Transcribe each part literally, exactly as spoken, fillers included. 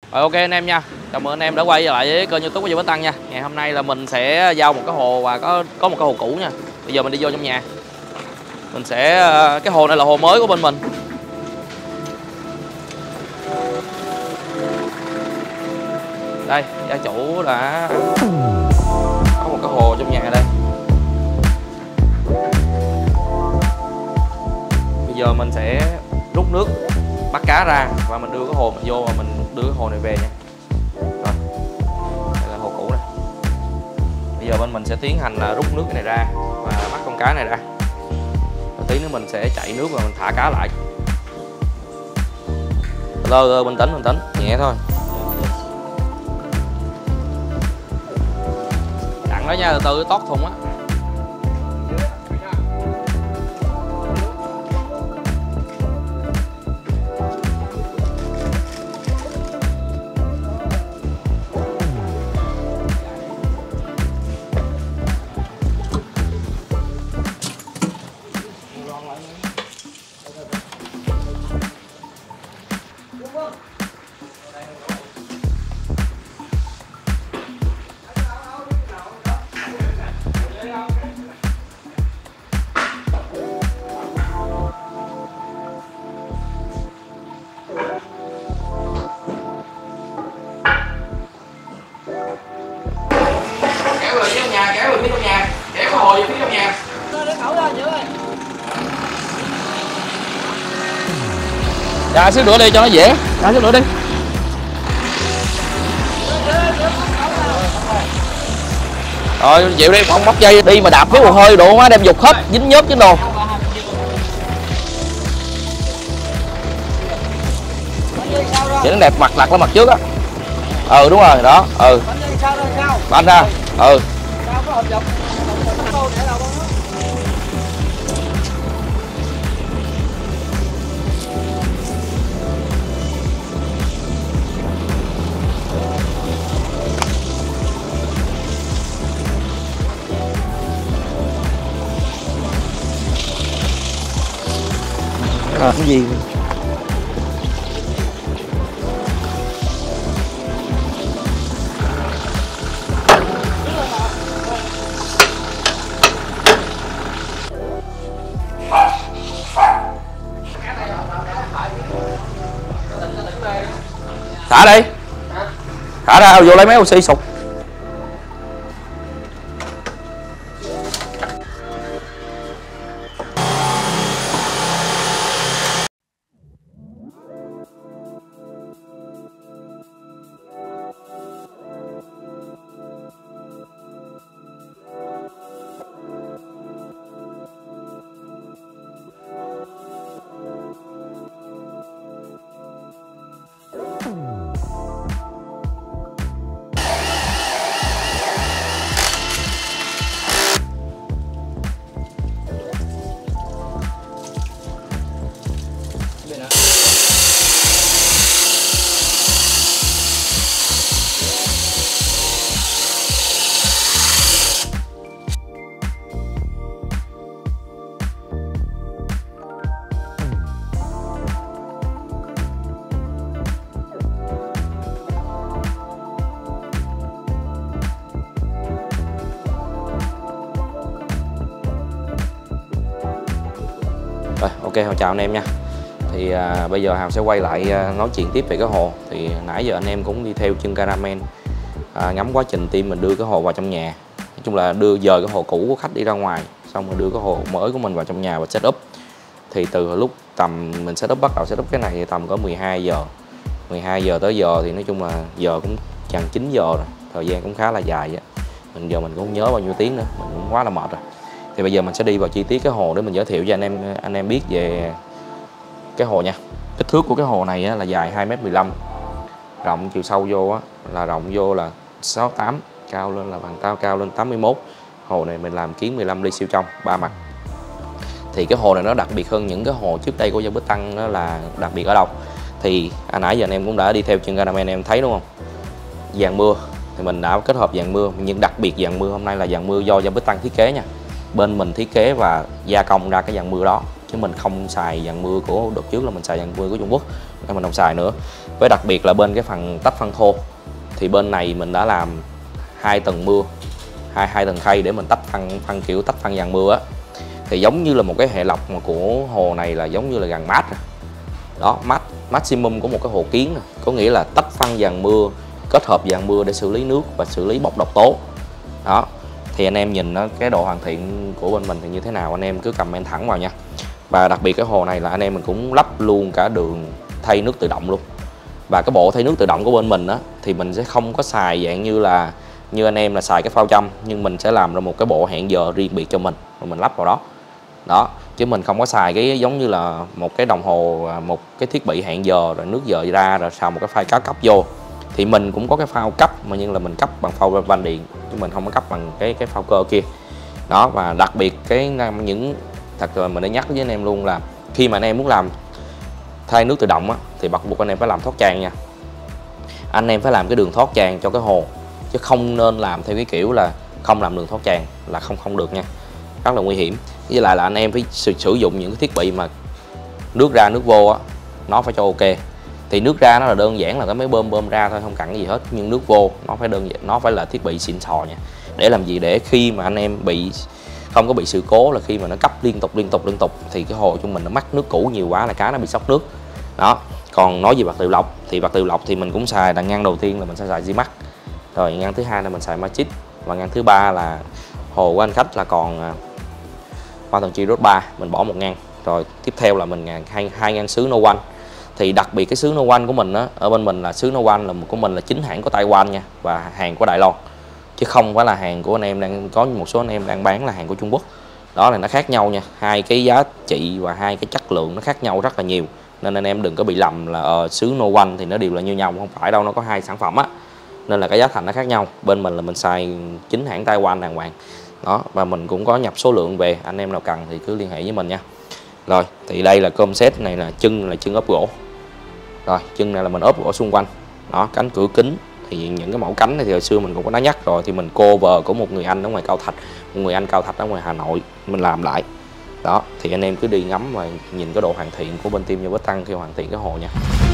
Rồi, ok anh em nha. Chào mừng anh em đã quay trở lại với kênh YouTube của Giang Bến Tăng nha. Ngày hôm nay là mình sẽ giao một cái hồ và có có một cái hồ cũ nha. Bây giờ mình đi vô trong nhà. Mình sẽ cái hồ này là hồ mới của bên mình. Đây, gia chủ đã có một cái hồ trong nhà đây. Bây giờ mình sẽ rút nước, bắt cá ra và mình đưa cái hồ mình vô và mình đưa cái hồ này về nha. Rồi, đây là hồ cũ này. Bây giờ bên mình sẽ tiến hành là rút nước cái này ra và bắt con cá này ra. Rồi tí nữa mình sẽ chạy nước và mình thả cá lại. Lơ lơ bình tĩnh bình tĩnh, nhẹ thôi. Đặng đó nha, từ từ tót thùng á. Kéo về phía trong nhà, kéo cái hồ về phía trong nhà. Dạ xíu nữa đi cho nó dễ. Dạ xíu nữa đi. Rồi chịu đi, không móc dây đi mà đạp với một hơi độ má đem dục hết, dính nhớt dính đồ. Để nó đẹp mặt lặt lên mặt trước á. Ừ đúng rồi, đó, ừ. Banh ra. Ừ. À, cái gì thả đi, thả ra vô lấy máy oxy sụt. Rồi, ok, chào anh em nha. Thì à, bây giờ Hào sẽ quay lại à, nói chuyện tiếp về cái hồ. Thì nãy giờ anh em cũng đi theo chân cameraman à, ngắm quá trình team mình đưa cái hồ vào trong nhà. Nói chung là đưa dời cái hồ cũ của khách đi ra ngoài, xong rồi đưa cái hồ mới của mình vào trong nhà và set up. Thì từ lúc tầm mình set up, bắt đầu set up cái này thì tầm có mười hai giờ mười hai giờ tới giờ thì nói chung là giờ cũng gần chín giờ rồi. Thời gian cũng khá là dài á. Mình giờ mình cũng không nhớ bao nhiêu tiếng nữa, mình cũng quá là mệt rồi. Thì bây giờ mình sẽ đi vào chi tiết cái hồ để mình giới thiệu cho anh em anh em biết về cái hồ nha. Kích thước của cái hồ này á, là dài hai mét mười lăm, rộng chiều sâu vô á, là rộng vô là sáu mươi tám, cao lên là bằng tao cao lên tám mươi mốt. Hồ này mình làm kiến mười lăm ly siêu trong ba mặt. Thì cái hồ này nó đặc biệt hơn những cái hồ trước đây của Giang Bến Tăng, đó là đặc biệt ở đâu? Thì à, nãy giờ anh em cũng đã đi theo chân cameraman em thấy đúng không? Dàn mưa thì mình đã kết hợp dàn mưa, nhưng đặc biệt dàn mưa hôm nay là dàn mưa do Giang Bến Tăng thiết kế nha. Bên mình thiết kế và gia công ra cái dàn mưa đó. chứ mình không xài dàn mưa của đợt trước là mình xài dàn mưa của Trung Quốc nên mình không xài nữa. Với đặc biệt là bên cái phần tách phân thô thì bên này mình đã làm hai tầng mưa, hai hai tầng khay để mình tách phân phân kiểu tách phân dàn mưa á, thì giống như là một cái hệ lọc mà của hồ này là giống như là gần mát rồi. Đó, mát maximum của một cái hồ kiến này. Có nghĩa là tách phân dàn mưa kết hợp dàn mưa để xử lý nước và xử lý bốc độc tố. Đó, thì anh em nhìn nó cái độ hoàn thiện của bên mình thì như thế nào anh em cứ comment thẳng vào nha. Và đặc biệt cái hồ này là anh em mình cũng lắp luôn cả đường thay nước tự động luôn. Và cái bộ thay nước tự động của bên mình á thì mình sẽ không có xài dạng như là như anh em là xài cái phao châm, nhưng mình sẽ làm ra một cái bộ hẹn giờ riêng biệt cho mình và mình lắp vào đó. Đó, chứ mình không có xài cái giống như là một cái đồng hồ, một cái thiết bị hẹn giờ rồi nước giờ ra rồi xào một cái phao cá cấp vô. Thì mình cũng có cái phao cấp mà nhưng là mình cấp bằng phao van điện chứ mình không có cấp bằng cái cái phao cơ kia. Đó, và đặc biệt cái những thật là mình đã nhắc với anh em luôn là khi mà anh em muốn làm thay nước tự động á, thì bắt buộc anh em phải làm thoát tràn nha. Anh em phải làm cái đường thoát tràn cho cái hồ chứ không nên làm theo cái kiểu là không làm đường thoát tràn là không không được nha, rất là nguy hiểm. Với lại là anh em phải sử, sử dụng những cái thiết bị mà nước ra nước vô á nó phải cho ok. Thì nước ra nó là đơn giản là cái máy bơm bơm ra thôi, không cần cái gì hết, nhưng nước vô nó phải đơn giản, nó phải là thiết bị xịn sò nha. Để làm gì? Để khi mà anh em bị không có bị sự cố là khi mà nó cấp liên tục liên tục liên tục thì cái hồ của mình nó mắc nước cũ nhiều quá là cá nó bị sốc nước. Đó. Còn nói về vật tự lọc thì vật tự lọc thì mình cũng xài là ngăn đầu tiên là mình sẽ xài Zimax, rồi ngăn thứ hai là mình xài Magic, và ngăn thứ ba là hồ của anh khách là còn Hoa Thần Chi Rốt ba, mình bỏ một ngăn. Rồi tiếp theo là mình hai, hai ngăn sứ No One. Thì đặc biệt cái sứ No One của mình á, ở bên mình là sứ No One là của mình là chính hãng của Taiwan nha, và hàng của Đài Loan, chứ không phải là hàng của anh em đang có một số anh em đang bán là hàng của Trung Quốc. Đó là nó khác nhau nha, hai cái giá trị và hai cái chất lượng nó khác nhau rất là nhiều, nên anh em đừng có bị lầm là uh, sứ No One thì nó đều là như nhau, không phải đâu, nó có hai sản phẩm á, nên là cái giá thành nó khác nhau. Bên mình là mình xài chính hãng Taiwan đàng hoàng. Đó, và mình cũng có nhập số lượng về, anh em nào cần thì cứ liên hệ với mình nha. Rồi, thì đây là cơm set này là chân là chân ốp gỗ. Rồi, chân này là mình ốp gỗ xung quanh. Đó, cánh cửa kính thì những cái mẫu cánh này thì hồi xưa mình cũng có đã nhắc rồi, thì mình cover của một người anh ở ngoài Cao Thạch, một người anh Cao Thạch ở ngoài Hà Nội mình làm lại. Đó, thì anh em cứ đi ngắm và nhìn cái độ hoàn thiện của bên team Gia Bích Tăng khi hoàn thiện cái hồ nha.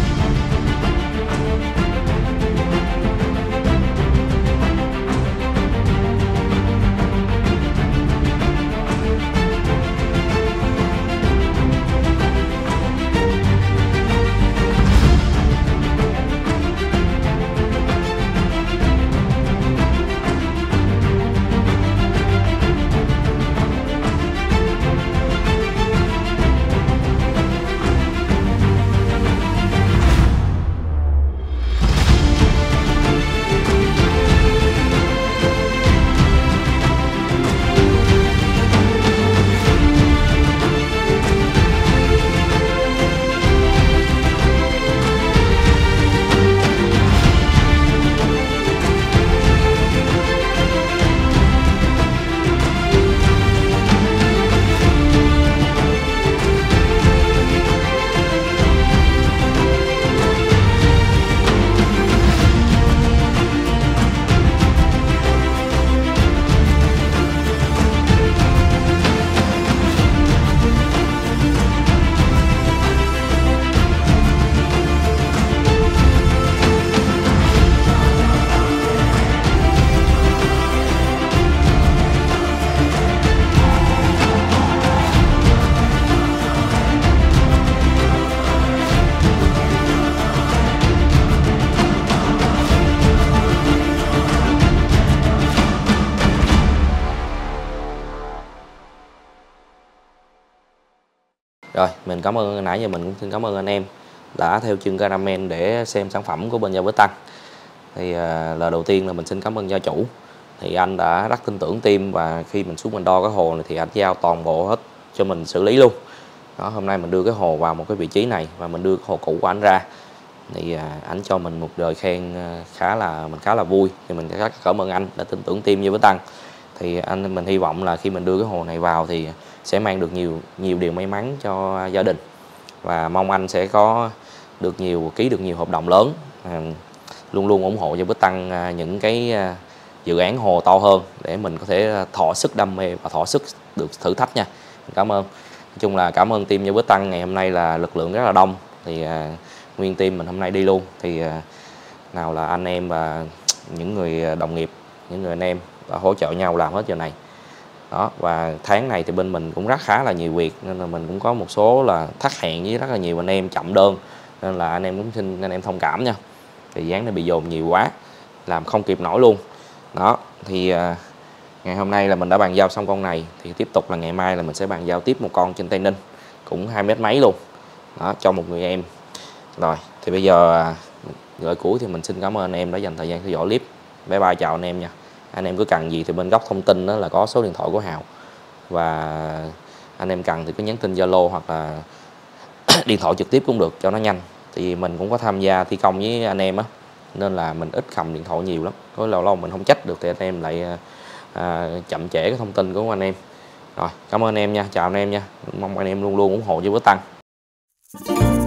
Rồi, mình cảm ơn, nãy giờ mình cũng xin cảm ơn anh em đã theo chân Cameraman để xem sản phẩm của bên Gia Bích Tăng. Thì uh, lời đầu tiên là mình xin cảm ơn gia chủ. Thì anh đã rất tin tưởng team, và khi mình xuống mình đo cái hồ này thì anh giao toàn bộ hết cho mình xử lý luôn. Đó, hôm nay mình đưa cái hồ vào một cái vị trí này và mình đưa cái hồ cũ của anh ra. Thì uh, anh cho mình một lời khen uh, khá là mình khá là vui. Thì mình rất cảm ơn anh đã tin tưởng team Gia Bích Tăng. Thì anh mình hy vọng là khi mình đưa cái hồ này vào thì sẽ mang được nhiều nhiều điều may mắn cho gia đình, và mong anh sẽ có được nhiều ký được nhiều hợp đồng lớn, à, luôn luôn ủng hộ Gia Bích Tăng à, những cái à, dự án hồ to hơn để mình có thể thỏa sức đam mê và thỏa sức được thử thách nha. Cảm ơn. Nói chung là cảm ơn team Như Bữa Tăng, ngày hôm nay là lực lượng rất là đông, thì à, nguyên team mình hôm nay đi luôn, thì à, nào là anh em và những người đồng nghiệp, những người anh em đã hỗ trợ nhau làm hết giờ này đó. Và tháng này thì bên mình cũng rất khá là nhiều việc, nên là mình cũng có một số là thất hẹn với rất là nhiều anh em chậm đơn, nên là anh em cũng xin anh em thông cảm nha, thời gian này bị dồn nhiều quá làm không kịp nổi luôn đó. Thì à, ngày hôm nay là mình đã bàn giao xong con này, thì tiếp tục là ngày mai là mình sẽ bàn giao tiếp một con trên Tây Ninh cũng hai mét mấy luôn đó cho một người em. Rồi thì bây giờ lời cuối thì mình xin cảm ơn anh em đã dành thời gian theo dõi clip. Bye bye, chào anh em nha. Anh em cứ cần gì thì bên góc thông tin đó là có số điện thoại của Hào, và anh em cần thì cứ nhắn tin Zalo hoặc là điện thoại trực tiếp cũng được cho nó nhanh. Thì mình cũng có tham gia thi công với anh em á, nên là mình ít cầm điện thoại nhiều lắm, có lâu lâu mình không trách được thì anh em lại à, chậm trễ cái thông tin của anh em. Rồi cảm ơn anh em nha, chào anh em nha, mong anh em luôn luôn ủng hộ Như Bữa Tăng.